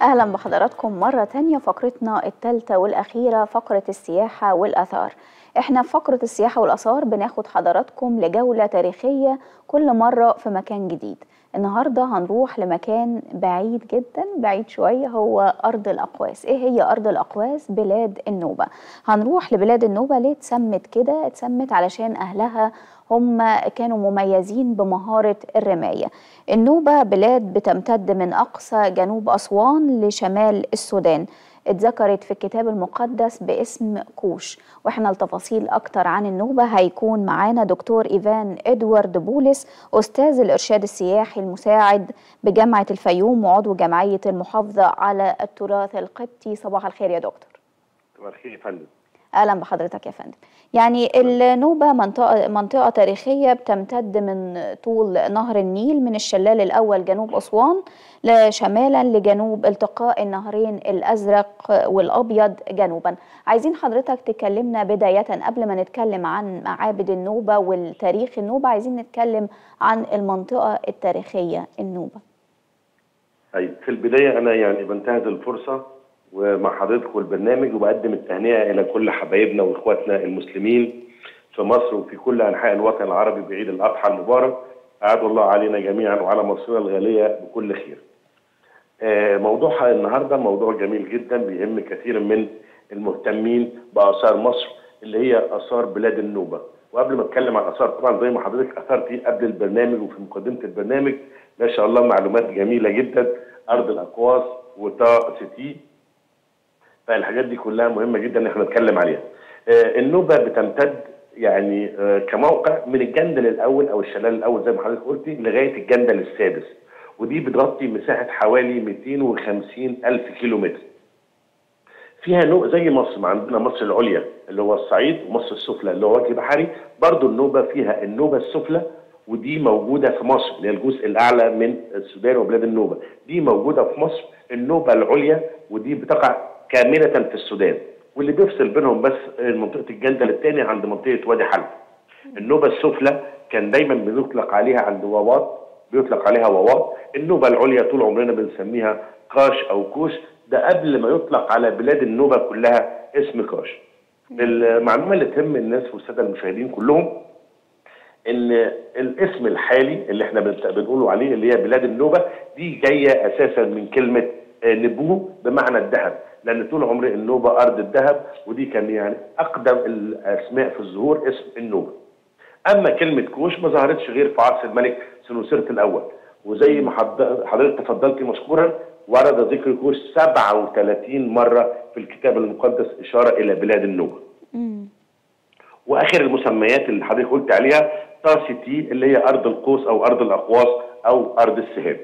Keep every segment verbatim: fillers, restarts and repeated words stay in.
أهلا بحضراتكم مرة تانية، فقرتنا الثالثة والأخيرة، فقرة السياحة والآثار. احنا في فقرة السياحة والآثار بناخد حضراتكم لجولة تاريخية كل مرة في مكان جديد. النهاردة هنروح لمكان بعيد جدا، بعيد شوية، هو أرض الأقواس. ايه هي أرض الأقواس؟ بلاد النوبة. هنروح لبلاد النوبة. ليه اتسمت كده؟ اتسمت علشان أهلها هم كانوا مميزين بمهارة الرماية. النوبة بلاد بتمتد من أقصى جنوب أسوان لشمال السودان، اتذكرت في الكتاب المقدس باسم كوش. واحنا التفاصيل أكتر عن النوبة هيكون معانا دكتور إيفان إدوارد بولس، أستاذ الإرشاد السياحي المساعد بجامعة الفيوم وعضو جمعية المحافظة على التراث القبطي. صباح الخير يا دكتور. صباح الخير يا فندم. اهلا بحضرتك يا فندم. يعني النوبه منطقه منطقه تاريخيه بتمتد من طول نهر النيل من الشلال الاول جنوب اسوان لشمالا لجنوب التقاء النهرين الازرق والابيض جنوبا. عايزين حضرتك تكلمنا بدايه قبل ما نتكلم عن معابد النوبه والتاريخ النوبه، عايزين نتكلم عن المنطقه التاريخيه النوبه. طيب، في البدايه انا يعني بنتهز الفرصه ومع حضرتك والبرنامج وبقدم التهنئه الى كل حبايبنا واخواتنا المسلمين في مصر وفي كل انحاء الوطن العربي بعيد الاضحى المبارك. اعاد الله علينا جميعا وعلى مصرنا الغاليه بكل خير. موضوع النهارده موضوع جميل جدا بيهم كثير من المهتمين باثار مصر اللي هي اثار بلاد النوبه. وقبل ما اتكلم عن اثار، طبعا زي ما حضرتك اثرتي قبل البرنامج وفي مقدمه البرنامج، ما شاء الله معلومات جميله جدا. ارض الاقواس وطا ستي، فالحاجات دي كلها مهمه جدا ان احنا نتكلم عليها. آه النوبه بتمتد يعني آه كموقع من الجندل الاول او الشلال الاول زي ما حضرتك قلتي لغايه الجندل السادس، ودي بتغطي مساحه حوالي مئتين وخمسين الف كيلو متر. فيها نوبه زي مصر، ما عندنا مصر العليا اللي هو الصعيد ومصر السفلى اللي هو وجه بحري، برضو النوبه فيها النوبه السفلى ودي موجوده في مصر اللي هي الجزء الاعلى من السودان وبلاد النوبه، دي موجوده في مصر. النوبه العليا ودي بتقع كاملة في السودان، واللي بيفصل بينهم بس منطقة الجندل الثاني عند منطقة وادي حلب. النوبة السفلى كان دايما بيطلق عليها عند واواط، بيطلق عليها واواط. النوبة العليا طول عمرنا بنسميها قاش أو كوش، ده قبل ما يطلق على بلاد النوبة كلها اسم كاش. المعلومة اللي تهم الناس والسادة المشاهدين كلهم ان الاسم الحالي اللي احنا بنقوله عليه اللي هي بلاد النوبة دي جاية اساسا من كلمة نبوه بمعنى الذهب، لان طول عمر النوبه ارض الذهب، ودي كان يعني اقدم الاسماء في الظهور اسم النوبه. اما كلمه كوش ما ظهرتش غير في عصر الملك سنوسرت الاول، وزي ما حضرتك تفضلتي مشكورا ورد ذكر كوش سبعة وثلاثين مره في الكتاب المقدس اشاره الى بلاد النوبه. واخر المسميات اللي حضرتك قلت عليها تاسيتي اللي هي ارض القوس او ارض الاقواس او ارض السهام.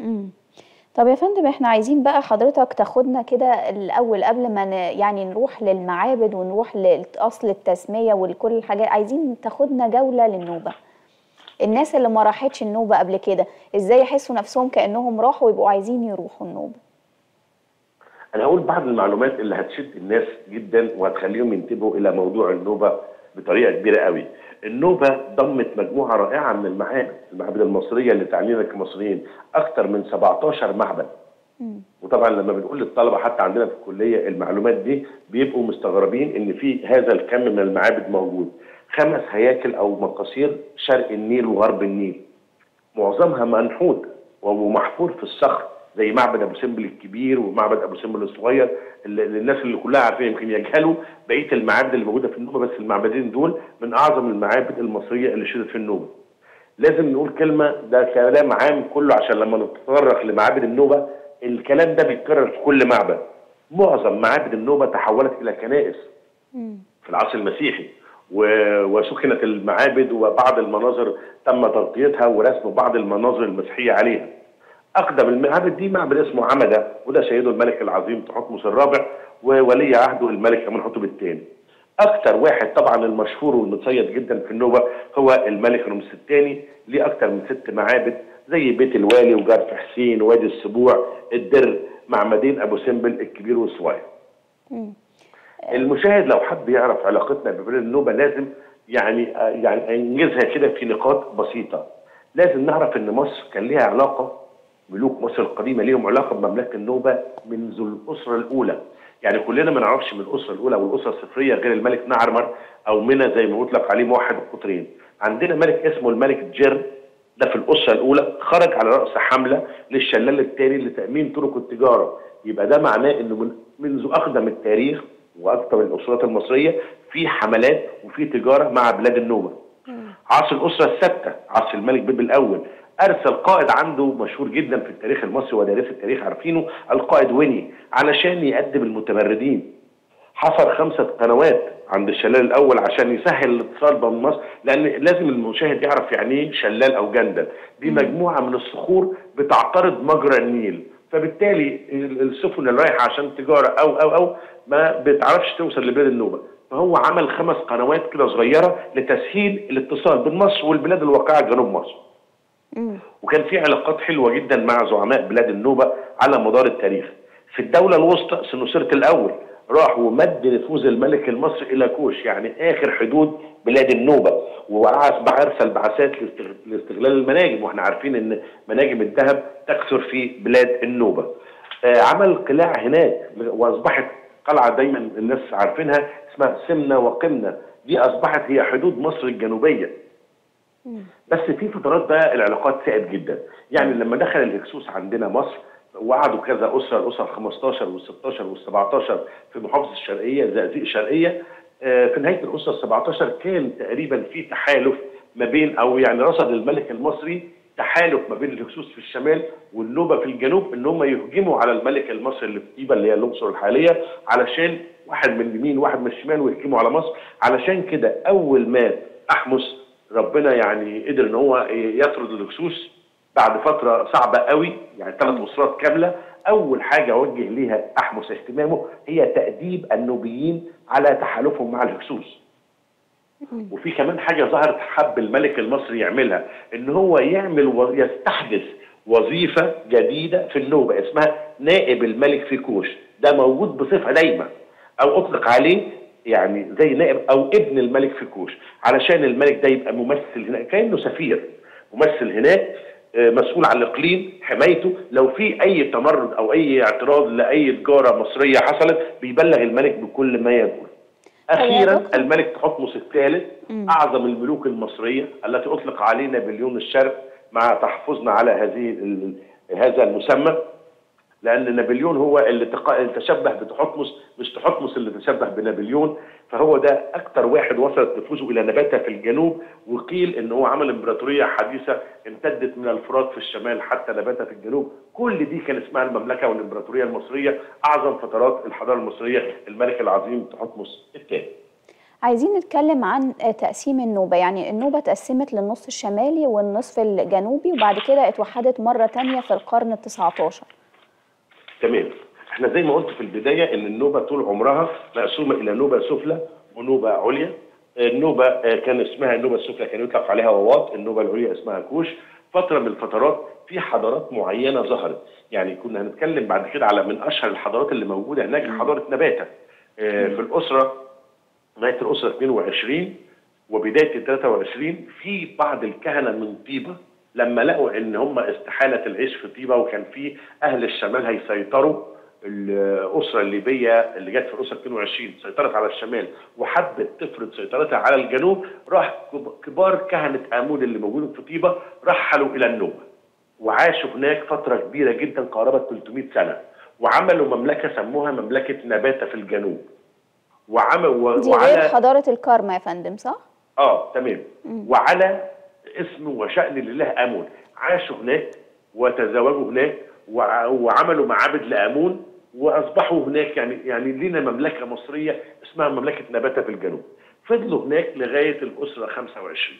طب يا فندم، احنا عايزين بقى حضرتك تاخدنا كده الاول قبل ما ن... يعني نروح للمعابد ونروح لاصل التسميه ولكل الحاجات، عايزين تاخدنا جوله للنوبه. الناس اللي ما راحتش النوبه قبل كده ازاي يحسوا نفسهم كانهم راحوا ويبقوا عايزين يروحوا النوبه؟ انا هقول بعض المعلومات اللي هتشد الناس جدا وهتخليهم ينتبهوا الى موضوع النوبه بطريقه كبيره قوي. النوبه ضمت مجموعه رائعه من المعابد، المعابد المصريه اللي تعنينا كمصريين اكثر من سبعتاشر معبد. م. وطبعا لما بنقول للطلبه حتى عندنا في الكليه المعلومات دي بيبقوا مستغربين ان في هذا الكم من المعابد موجود. خمس هياكل او مقاصير شرق النيل وغرب النيل، معظمها منحوت ومحفور في الصخر زي معبد ابو سمبل الكبير ومعبد ابو سمبل الصغير اللي الناس اللي كلها عارفين يمكن يجهلوا بقيه المعابد اللي موجوده في النوبه، بس المعبدين دول من اعظم المعابد المصريه اللي شهدت في النوبه. لازم نقول كلمه، ده كلام عام كله عشان لما نتطرق لمعابد النوبه الكلام ده بيتكرر في كل معبد. معظم معابد النوبه تحولت الى كنائس في العصر المسيحي، وسكنت المعابد وبعض المناظر تم تغطيتها ورسم بعض المناظر المسيحيه عليها. اقدم المعابد دي معبد اسمه عمده، وده سيده الملك العظيم تحتمس الرابع وولي عهده الملك امنحتب الثاني. اكثر واحد طبعا المشهور والمتصيد جدا في النوبه هو الملك رمسيس الثاني، ليه اكثر من ست معابد زي بيت الوالي وجرف حسين ووادي السبوع الدر، معبدين ابو سمبل الكبير والصغير. المشاهد لو حب يعرف علاقتنا ببلاد النوبه لازم يعني يعني انجزها كده في نقاط بسيطه. لازم نعرف ان مصر كان ليها علاقه ملوك مصر القديمه ليهم علاقه بمملكه النوبه منذ الاسره الاولى. يعني كلنا ما نعرفش من الاسره الاولى والاسره الصفريه غير الملك نعرمر او منى زي ما يطلق عليه موحد القطرين. عندنا ملك اسمه الملك جير، ده في الاسره الاولى خرج على راس حمله للشلال الثاني لتامين طرق التجاره. يبقى ده معناه انه من منذ اقدم التاريخ واكثر الاسرات المصريه في حملات وفي تجاره مع بلاد النوبه. عصر الاسره السادسه عصر الملك بيبي الاول ارسل قائد عنده مشهور جدا في التاريخ المصري ودارس التاريخ عارفينه، القائد ويني، علشان يأدب المتمردين. حفر خمسه قنوات عند الشلال الاول عشان يسهل الاتصال بين مصر، لان لازم المشاهد يعرف يعني ايه شلال او جندل. دي مجموعه من الصخور بتعترض مجرى النيل، فبالتالي السفن اللي رايحه عشان تجاره او او او ما بتعرفش توصل لبلاد النوبه. فهو عمل خمس قنوات كده صغيره لتسهيل الاتصال بين مصر والبلاد الواقعه جنوب مصر. وكان في علاقات حلوه جدا مع زعماء بلاد النوبه على مدار التاريخ. في الدوله الوسطى سنوسرت الاول راح ومد نفوذ الملك المصري الى كوش، يعني اخر حدود بلاد النوبه، وارسل بعثات لاستغلال المناجم، واحنا عارفين ان مناجم الذهب تكثر في بلاد النوبه. آه عمل قلاع هناك واصبحت قلعه دايما الناس عارفينها اسمها سمنه وقمنه، دي اصبحت هي حدود مصر الجنوبيه. بس في فترات بقى العلاقات ساءت جدا، يعني لما دخل الهكسوس عندنا مصر وقعدوا كذا اسره، الاسره الخمستاشر والستاشر والسبعتاشر في محافظه الشرقيه زقازيق الشرقيه. في نهايه الاسره السبعتاشر كان تقريبا في تحالف ما بين، او يعني رصد الملك المصري تحالف ما بين الهكسوس في الشمال والنوبه في الجنوب ان هم يهجموا على الملك المصري اللي في طيبه اللي هي الاقصر الحاليه، علشان واحد من اليمين وواحد من الشمال ويهجموا على مصر. علشان كده اول ما احمس ربنا يعني قدر ان هو يطرد الهكسوس بعد فتره صعبه قوي، يعني ثلاث اسرات كامله، اول حاجه وجه ليها احمس اهتمامه هي تاديب النوبيين على تحالفهم مع الهكسوس. وفي كمان حاجه ظهرت حب الملك المصري يعملها، ان هو يعمل ويستحدث وظيفه جديده في النوبه اسمها نائب الملك في كوش. ده موجود بصفه دايمه او اطلق عليه يعني زي نائب او ابن الملك في كوش، علشان الملك ده يبقى ممثل هناك كانه سفير ممثل هناك، مسؤول عن الاقليم حمايته. لو في اي تمرد او اي اعتراض لاي تجاره مصريه حصلت بيبلغ الملك بكل ما يجوز. اخيرا الملك تحتمس الثالث اعظم الملوك المصريه التي اطلق عليه نابليون الشرق، مع تحفظنا على هذه هذا المسمى، لان نابليون هو اللي تشبه بتحتمس مش تحتمس اللي تشبه بنابليون. فهو ده اكتر واحد وصلت نفوذه الى نباتة في الجنوب، وقيل ان هو عمل امبراطوريه حديثه امتدت من الفرات في الشمال حتى نباتة في الجنوب. كل دي كان اسمها المملكه والامبراطوريه المصريه، اعظم فترات الحضاره المصريه الملك العظيم تحتمس الثاني. عايزين نتكلم عن تقسيم النوبة، يعني النوبة تقسمت للنص الشمالي والنصف الجنوبي وبعد كده اتوحدت مرة تانية في القرن التسعتاشر. تمام. احنا زي ما قلت في البدايه ان النوبه طول عمرها مقسومه الى نوبه سفلى ونوبه عليا. النوبه كان اسمها النوبه السفلى كان يطلق عليها وواط، النوبه العليا اسمها كوش. فتره من الفترات في حضارات معينه ظهرت، يعني كنا هنتكلم بعد كده على من اشهر الحضارات اللي موجوده هناك حضاره نباتة. في الاسره نهايه الاسره اثنين وعشرين وبدايه ثلاثة وعشرين في بعض الكهنه من طيبه لما لقوا ان هم استحاله العيش في طيبه، وكان في اهل الشمال هيسيطروا، الاسره الليبيه اللي جت في الاسره اثنين وعشرين سيطرت على الشمال وحبت تفرض سيطرتها على الجنوب، راح كبار كهنه امون اللي موجودين في طيبه رحلوا الى النوبه وعاشوا هناك فتره كبيره جدا قاربت ثلاثمائة سنه، وعملوا مملكه سموها مملكه نباتة في الجنوب. وعملوا دي غير حضاره الكارما يا فندم صح؟ اه تمام. مم. وعلى اسم وشأن لله امون عاشوا هناك وتزوجوا هناك وعملوا معابد لامون واصبحوا هناك، يعني يعني لنا مملكه مصريه اسمها مملكه نباتة في الجنوب. فضلوا هناك لغايه الاسره خمسة وعشرين،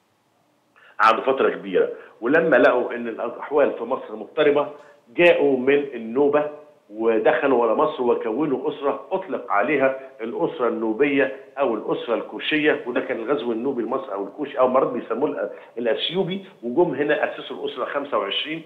قعدوا فتره كبيره، ولما لقوا ان الاحوال في مصر مضطربه جاءوا من النوبه ودخلوا على مصر وكونوا اسره اطلق عليها الاسره النوبيه او الاسره الكوشيه، وده كان الغزو النوبي لمصر او الكوشي او مرات بيسموه الاثيوبي. وجم هنا اسسوا الاسره خمسة وعشرين،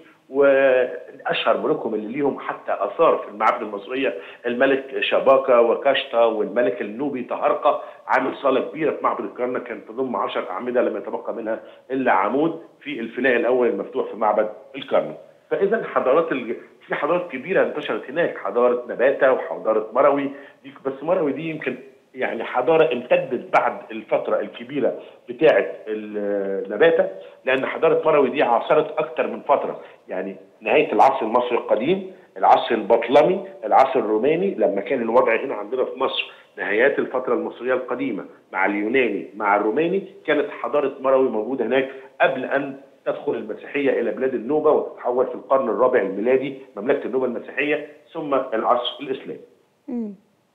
واشهر ملوكهم اللي ليهم حتى اثار في المعابد المصريه الملك شباكه وكشطه والملك النوبي طهرقه، عامل صاله كبيره في معبد الكرنك كانت تضم عشر اعمده لم يتبقى منها الا عمود في الفناء الاول المفتوح في معبد الكرنك. فاذا حضارات الج... في حضارات كبيره انتشرت هناك، حضاره نباته وحضاره مروي دي، بس مروي دي يمكن يعني حضاره امتدت بعد الفتره الكبيره بتاعه نباته، لان حضاره مروي دي عاصرت اكثر من فتره، يعني نهايه العصر المصري القديم، العصر البطلمي، العصر الروماني، لما كان الوضع هنا عندنا في مصر نهايات الفتره المصريه القديمه مع اليوناني مع الروماني، كانت حضاره مروي موجوده هناك قبل ان تدخل المسيحيه الى بلاد النوبه وتتحول في القرن الرابع الميلادي مملكه النوبه المسيحيه ثم العصر الاسلامي. امم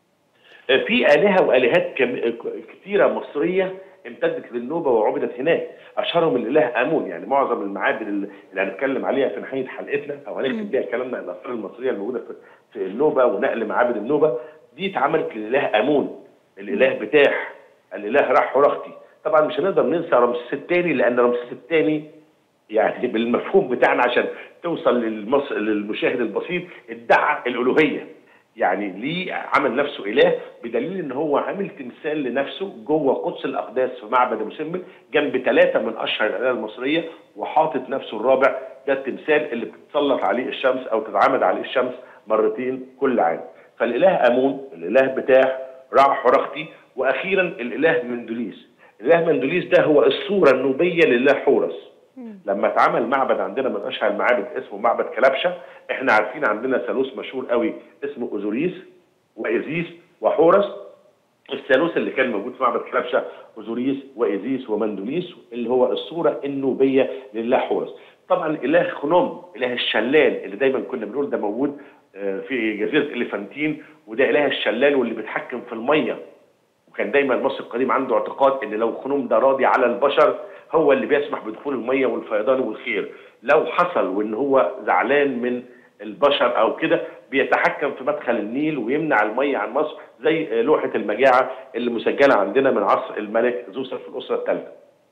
في آلهة وآلهات كثيرة مصرية امتدت للنوبة وعبدت هناك، أشهرهم الإله آمون. يعني معظم المعابد اللي هنتكلم عليها في نهاية حلقتنا أو هنختم بيها كلامنا الآثار المصرية الموجودة في النوبة ونقل معابد النوبة دي اتعملت للإله آمون، الإله بتاح، الإله رح ورختي. طبعا مش هنقدر ننسى رمسيس الثاني، لأن رمسيس الثاني يعني بالمفهوم بتاعنا عشان توصل للمص... للمشاهد البسيط ادعى الألوهية، يعني ليه عمل نفسه اله، بدليل ان هو عامل تمثال لنفسه جوه قدس الاقداس في معبد ابو سمبل جنب ثلاثه من اشهر الالهه المصريه، وحاطط نفسه الرابع، ده التمثال اللي بتتسلط عليه الشمس او تتعامد عليه الشمس مرتين كل عام. فالاله امون، الاله بتاح، رع حرختي، واخيرا الاله مندوليس. الاله مندوليس ده هو الصوره النوبيه لله حورس. لما اتعمل معبد عندنا من اشهر المعابد اسمه معبد كلبشه، احنا عارفين عندنا ثالوث مشهور قوي اسمه اوزوريس وايزيس وحورس. الثالوث اللي كان موجود في معبد كلبشه اوزوريس وايزيس ومندوليس، اللي هو الصوره النوبيه لله حورس. طبعا اله خنوم، اله الشلال اللي دايما كنا بنقول ده موجود في جزيره اليفانتين، وده اله الشلال واللي بيتحكم في الميه. وكان دايما المصري القديم عنده اعتقاد ان لو خنوم ده راضي على البشر هو اللي بيسمح بدخول الميه والفيضان والخير، لو حصل وان هو زعلان من البشر او كده بيتحكم في مدخل النيل ويمنع الميه عن مصر، زي لوحه المجاعه اللي مسجله عندنا من عصر الملك زوسر في الاسره الثالثه.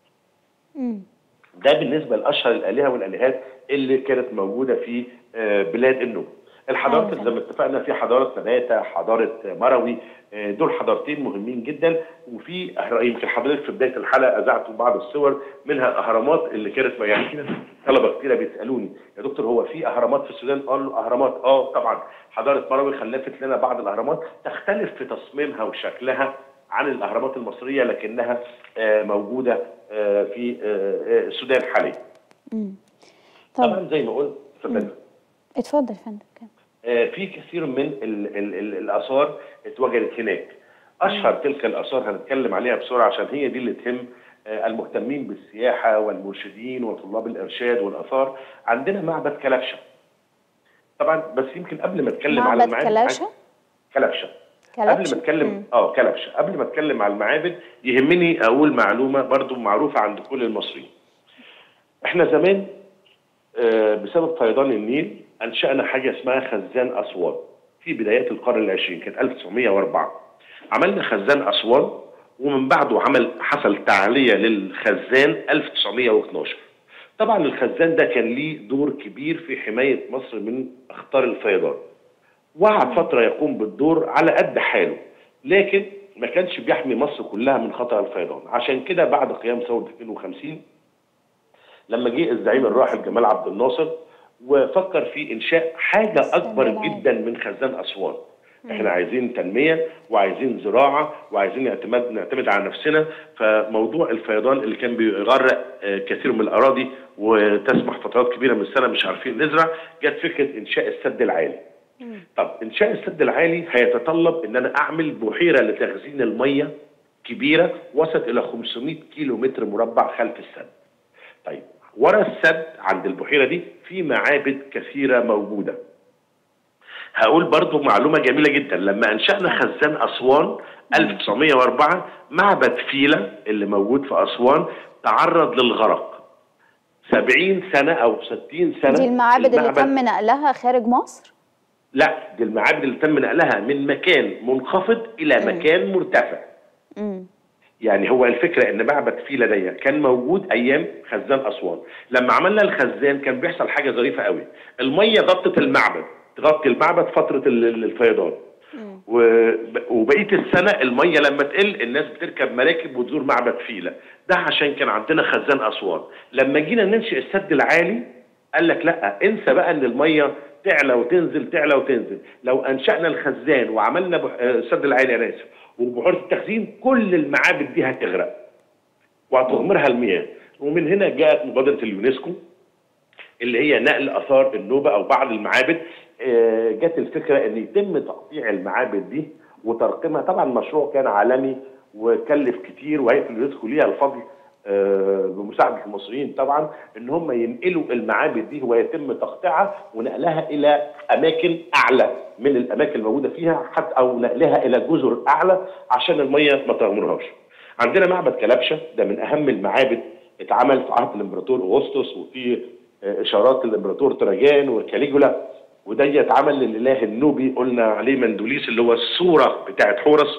ده بالنسبه لاشهر الالهه والالهات اللي كانت موجوده في بلاد النوبه. الحضارات زي ما اتفقنا في حضاره نباته، حضاره مروي، دول حضارتين مهمين جدا. وفي يمكن حضرتك في بدايه الحلقه اذعت بعض الصور منها الاهرامات اللي كانت يعني كده طلبه كتيره بيسالوني يا دكتور هو في اهرامات في السودان؟ قال له اهرامات اه طبعا. حضاره مروي خلفت لنا بعض الاهرامات تختلف في تصميمها وشكلها عن الاهرامات المصريه، لكنها موجوده في السودان حاليا. طبعا زي ما قلت اتفضل. اتفضل يا فندم. في كثير من ال ال ال الاثار اتوجدت هناك. اشهر تلك الاثار هنتكلم عليها بسرعه عشان هي دي اللي تهم المهتمين بالسياحه والمرشدين وطلاب الارشاد والاثار. عندنا معبد كلبشه. طبعا بس يمكن قبل ما اتكلم على المعابد كلبشه كلبشه قبل ما اتكلم اه كلبشه قبل ما اتكلم على المعابد يهمني اقول معلومه برضو معروفه عند كل المصريين. احنا زمان آه بسبب فيضان النيل انشأنا حاجه اسمها خزان اسوان في بدايات القرن العشرين، كانت ألف وتسعمائة وأربعة. عملنا خزان اسوان ومن بعده عمل حصل تعليه للخزان ألف وتسعمائة واثني عشر. طبعا الخزان ده كان ليه دور كبير في حمايه مصر من اخطار الفيضان. وقعد فتره يقوم بالدور على قد حاله، لكن ما كانش بيحمي مصر كلها من خطر الفيضان. عشان كده بعد قيام ثوره اثنين وخمسين لما جه الزعيم الراحل جمال عبد الناصر وفكر في انشاء حاجه اكبر جدا من خزان اسوان. احنا عايزين تنميه وعايزين زراعه وعايزين اعتماد نعتمد على نفسنا. فموضوع الفيضان اللي كان بيغرق كثير من الاراضي وتسمح فترات كبيره من السنه مش عارفين نزرع، جت فكره انشاء السد العالي. طب انشاء السد العالي هيتطلب ان انا اعمل بحيره لتخزين الميه كبيره وصلت الى خمسمائة كيلو متر مربع خلف السد. طيب ورا السد عند البحيره دي في معابد كثيره موجوده. هقول برضو معلومه جميله جدا، لما انشانا خزان اسوان ألف وتسعمائة وأربعة معبد فيلة اللي موجود في اسوان تعرض للغرق سبعين سنه او ستين سنه. دي المعابد اللي تم نقلها خارج مصر؟ لا، دي المعابد اللي تم نقلها من مكان منخفض الى م. مكان مرتفع. امم يعني هو الفكره ان معبد فيلة ده كان موجود ايام خزان اسوان. لما عملنا الخزان كان بيحصل حاجه ظريفه قوي، الميه غطت المعبد، تغطي المعبد فتره الفيضان، وبقيه السنه الميه لما تقل الناس بتركب مراكب وتزور معبد فيلة. ده عشان كان عندنا خزان اسوان. لما جينا ننشئ السد العالي قال لك لا، انسى بقى ان الميه تعلى وتنزل تعلى وتنزل. لو انشانا الخزان وعملنا بح... السد العالي انا اسف وبحيره التخزين، كل المعابد دي هتغرق وهتغمرها المياه. ومن هنا جاءت مبادره اليونسكو اللي هي نقل اثار النوبه او بعض المعابد. جت الفكره ان يتم تقطيع المعابد دي وترقيمها. طبعا المشروع كان عالمي وكلف كتير، وهيئه اليونسكو ليها الفضل بمساعده المصريين طبعا ان هم ينقلوا المعابد دي ويتم تقطيعها ونقلها الى اماكن اعلى من الاماكن الموجوده فيها، حتى او نقلها الى جزر اعلى عشان الميه ما تغمرهاش. عندنا معبد كلبشه، ده من اهم المعابد، اتعمل في عهد الامبراطور اغسطس وفي اشارات الامبراطور تراجان وكاليجولا، وده اتعمل للاله النوبي قلنا عليه مندوليس اللي هو الصوره بتاعت حورس.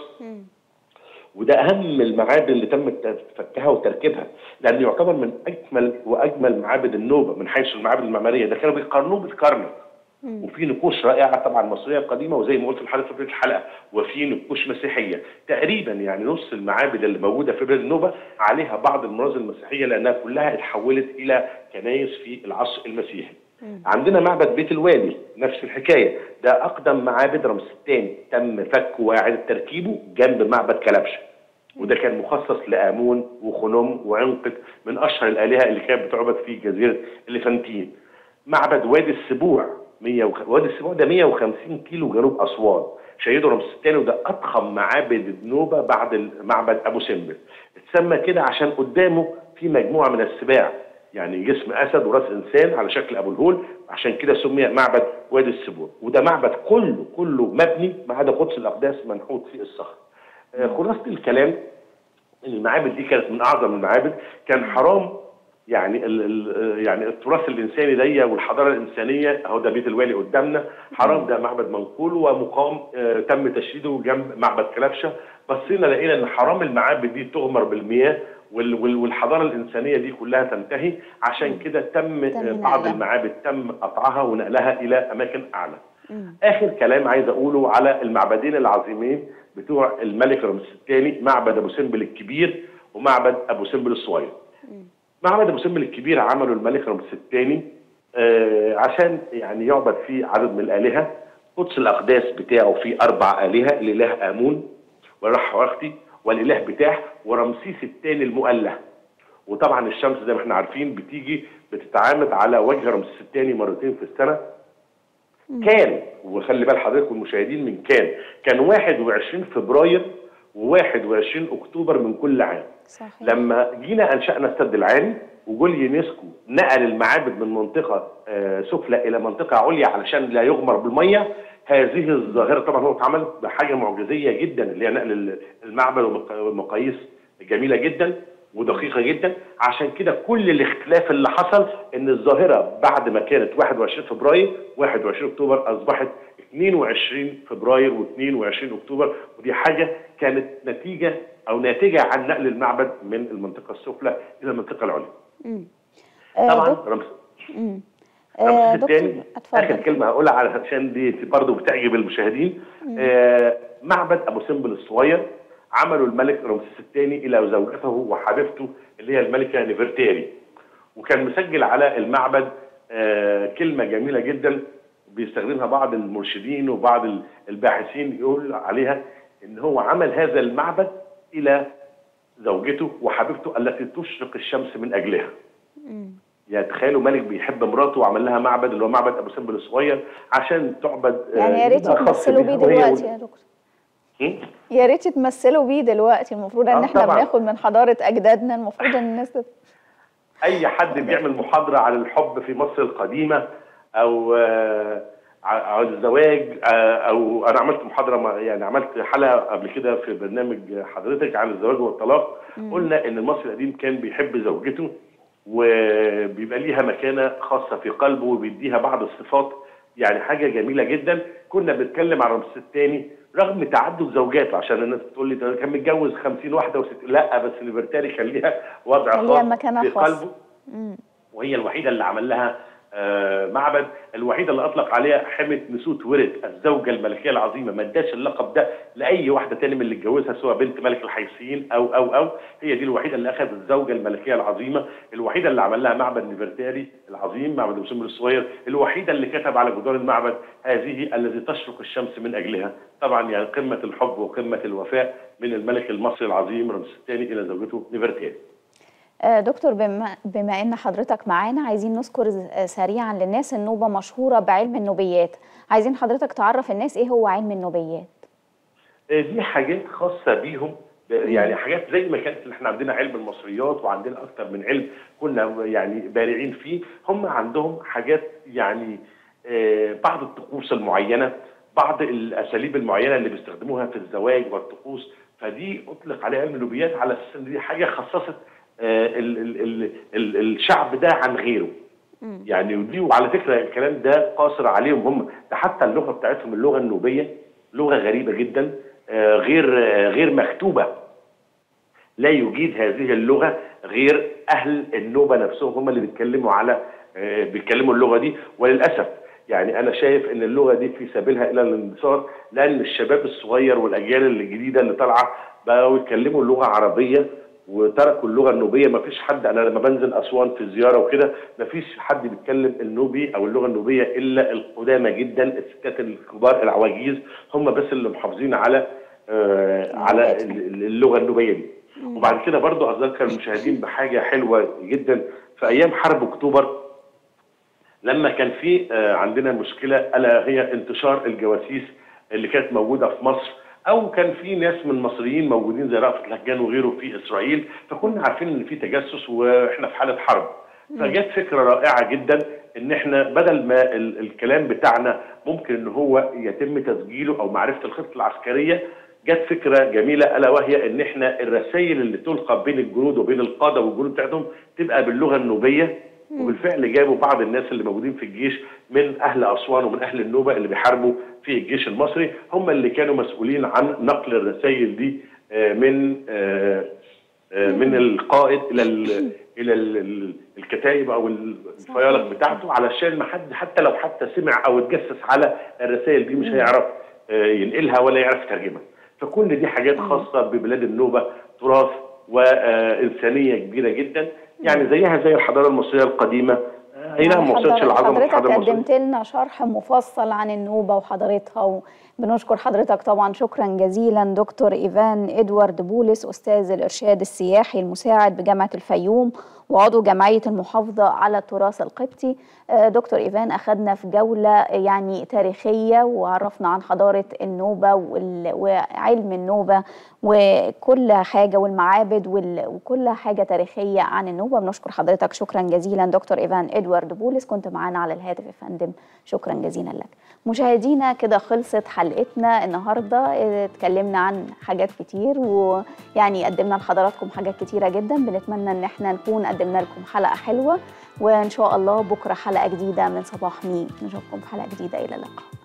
وده اهم المعابد اللي تم فكها وتركيبها، لانه يعتبر من اجمل واجمل معابد النوبه من حيث المعابد المعماريه. ده كانوا بيقارنوه بالكرنك، وفي نقوش رائعه طبعا مصريه قديمه، وزي ما قلت لحضرتك في بدايه الحلقه، وفي نقوش مسيحيه. تقريبا يعني نص المعابد اللي موجوده في بلاد النوبه عليها بعض المناظر المسيحيه، لانها كلها اتحولت الى كنائس في العصر المسيحي. عندنا معبد بيت الوالي نفس الحكايه، ده اقدم معابد رمسيس الثاني تم فكه واعاده تركيبه جنب معبد كلبشه، وده كان مخصص لامون وخنوم وعنقد من اشهر الالهه اللي كانت بتعبد في جزيره اليفانتين. معبد وادي السبوع مية وخ... وادي السبوع ده مية وخمسين كيلو جنوب اسوان، شيده رمسيس الثاني، وده اضخم معابد النوبه بعد معبد ابو سمبل. اتسمى كده عشان قدامه في مجموعه من السباع، يعني جسم اسد وراس انسان على شكل ابو الهول، عشان كده سمي معبد وادي السبوع. وده معبد كله كله مبني ما عدا قدس الاقداس منحوت في الصخر. آه خلاصه الكلام ان المعابد دي كانت من اعظم المعابد. كان حرام يعني ال ال يعني التراث الانساني دي والحضاره الانسانيه، اهو ده بيت الوالي قدامنا، حرام ده معبد منقول ومقام آه تم تشييده جنب معبد كلبشه. بصينا لقينا ان حرام المعابد دي تغمر بالمياه والحضاره الانسانيه دي كلها تنتهي، عشان كده تم بعض المعابد تم قطعها ونقلها الى اماكن اعلى. مم. اخر كلام عايز اقوله على المعبدين العظيمين بتوع الملك رمسيس الثاني، معبد ابو سمبل الكبير ومعبد ابو سمبل الصغير. مم. معبد ابو سمبل الكبير عمله الملك رمسيس الثاني آه عشان يعني يعبد فيه عدد من الالهه. قدس الاقداس بتاعه فيه اربع الهه، الاله امون ورح واختي والاله بتاح ورمسيس الثاني المؤله. وطبعا الشمس زي ما احنا عارفين بتيجي بتتعامد على وجه رمسيس الثاني مرتين في السنه. كان وخلي بال حضرتك والمشاهدين من كان كان واحد وعشرين فبراير وواحد وعشرين اكتوبر من كل عام. صحيح. لما جينا انشانا السد العالي وجول يونسكو نقل المعابد من منطقه آه سفلى الى منطقه عليا علشان لا يغمر بالميه، هذه الظاهره طبعا هو اتعمل بحاجه معجزيه جدا اللي هي نقل المعبد ومقاييس جميله جدا ودقيقه جدا. عشان كده كل الاختلاف اللي حصل ان الظاهره بعد ما كانت واحد وعشرين فبراير واحد وعشرين اكتوبر اصبحت اثنين وعشرين فبراير واثنين وعشرين اكتوبر، ودي حاجه كانت نتيجه او ناتجه عن نقل المعبد من المنطقه السفلى الى المنطقه العليا. طبعا رمسيس رمسيس الثاني اخر كلمه هقولها علشان دي برضه بتعجب المشاهدين. آه معبد ابو سمبل الصغير عملوا الملك رمسيس الثاني الى زوجته وحبيبته اللي هي الملكه نفرتاري، وكان مسجل على المعبد آه كلمه جميله جدا بيستخدمها بعض المرشدين وبعض الباحثين، يقول عليها ان هو عمل هذا المعبد الى زوجته وحبيبته التي تشرق الشمس من اجلها. م. يعني تخيلوا ملك بيحب مراته وعمل لها معبد اللي هو معبد ابو سمبل الصغير عشان تعبد. يعني يا ريت تمثلوا بيه دلوقتي يا دكتور. يا ريت تمثلوا بيه دلوقتي. المفروض ان آه احنا طبعا بناخد من حضاره اجدادنا، المفروض ان الناس تت... اي حد بيعمل محاضره عن الحب في مصر القديمه او آه او الزواج آه او انا عملت محاضره يعني عملت حلقه قبل كده في برنامج حضرتك عن الزواج والطلاق. مم. قلنا ان المصري القديم كان بيحب زوجته وبيبقى ليها مكانه خاصه في قلبه وبيديها بعض الصفات، يعني حاجه جميله جدا. كنا بنتكلم عن رمسيس الثاني رغم تعدد زوجاته، عشان الناس بتقول لي ده كان متجوز خمسين واحده وستين، لا بس نفرتاري كان ليها وضع خاص في قلبه، وهي الوحيده اللي عمل لها معبد الوحيده اللي اطلق عليها حمه نسوت ورد الزوجه الملكيه العظيمه، ما اداش اللقب ده لاي واحده تاني من اللي اتجوزها سواء بنت ملك الحيثيين او او او هي دي الوحيده اللي اخذت الزوجه الملكيه العظيمه، الوحيده اللي عمل لها معبد نفرتاري العظيم، معبد ابو سمبل الصغير، الوحيده اللي كتب على جدار المعبد هذه الذي تشرق الشمس من اجلها. طبعا يعني قمه الحب وقمه الوفاء من الملك المصري العظيم رمسيس الثاني الى زوجته نفرتاري. دكتور، بما, بما ان حضرتك معانا عايزين نذكر سريعا للناس النوبه مشهوره بعلم النوبيات، عايزين حضرتك تعرف الناس ايه هو علم النوبيات. دي حاجات خاصه بيهم، يعني حاجات زي ما كانت احنا عندنا علم المصريات وعندنا اكتر من علم كنا يعني بارعين فيه، هم عندهم حاجات يعني بعض الطقوس المعينه، بعض الاساليب المعينه اللي بيستخدموها في الزواج والطقوس، فدي اطلق عليها علم النوبيات على اساس ان دي حاجه خصصت ال ال ال ال الشعب ده عن غيره. يعني ودي وعلى فكره الكلام ده قاصر عليهم هم، ده حتى اللغه بتاعتهم اللغه النوبيه لغه غريبه جدا، غير غير مكتوبه. لا يجيد هذه اللغه غير اهل النوبه نفسهم، هم اللي بيتكلموا على بيتكلموا اللغه دي، وللاسف يعني انا شايف ان اللغه دي في سبيلها الى الاندثار، لان الشباب الصغير والاجيال الجديده اللي طالعه بقوا يتكلموا اللغه عربيه وتركوا اللغه النوبيه. ما فيش حد، انا لما بنزل اسوان في زياره وكده ما فيش حد بيتكلم النوبي او اللغه النوبيه الا القدامى جدا، الستات الكبار العواجيز هم بس اللي محافظين على آه على اللغه النوبيه دي. وبعد كده برضو اذكر المشاهدين بحاجه حلوه جدا، في ايام حرب اكتوبر لما كان في آه عندنا مشكله الا هي انتشار الجواسيس اللي كانت موجوده في مصر، او كان في ناس من المصريين موجودين زي رأفت الهجان وغيره في اسرائيل، فكنا عارفين ان في تجسس واحنا في حاله حرب. فجت فكره رائعه جدا ان احنا بدل ما ال الكلام بتاعنا ممكن ان هو يتم تسجيله او معرفه الخطه العسكريه، جت فكره جميله الا وهي ان احنا الرسائل اللي تلقى بين الجنود وبين القاده والجنود بتاعتهم تبقى باللغه النوبيه. وبالفعل جابوا بعض الناس اللي موجودين في الجيش من اهل اسوان ومن اهل النوبه اللي بيحاربوا في الجيش المصري، هم اللي كانوا مسؤولين عن نقل الرسائل دي من من القائد الى الى الكتائب او الفيالق بتاعته، علشان ما حد حتى لو حتى سمع او اتجسس على الرسائل دي مش هيعرف ينقلها ولا يعرف يترجمها. فكل دي حاجات خاصه ببلاد النوبه، تراث وانسانيه كبيره جدا، يعني زيها زي الحضاره المصريه القديمه. اي نعم، ما وصلتش العظمه حضرتك قدمت لنا شرح مفصل عن النوبه وحضارتها، وبنشكر حضرتك طبعا شكرا جزيلا. دكتور ايفان ادوارد بولس، استاذ الارشاد السياحي المساعد بجامعه الفيوم وعضو جمعيه المحافظه على التراث القبطي. دكتور ايفان اخذنا في جوله يعني تاريخيه وعرفنا عن حضاره النوبه وعلم النوبه وكل حاجه والمعابد وكل حاجه تاريخيه عن النوبه. بنشكر حضرتك شكرا جزيلا دكتور ايفان ادوارد بولس، كنت معانا على الهاتف يا فندم، شكرا جزيلا لك. مشاهدينا كده خلصت حلقتنا النهارده، اتكلمنا عن حاجات كتير ويعني قدمنا لحضراتكم حاجات كتيره جدا. بنتمنى ان احنا نكون قدمنا لكم حلقه حلوه، وان شاء الله بكره حلقه جديده من صباح مين، نشوفكم في حلقه جديده، الى اللقاء.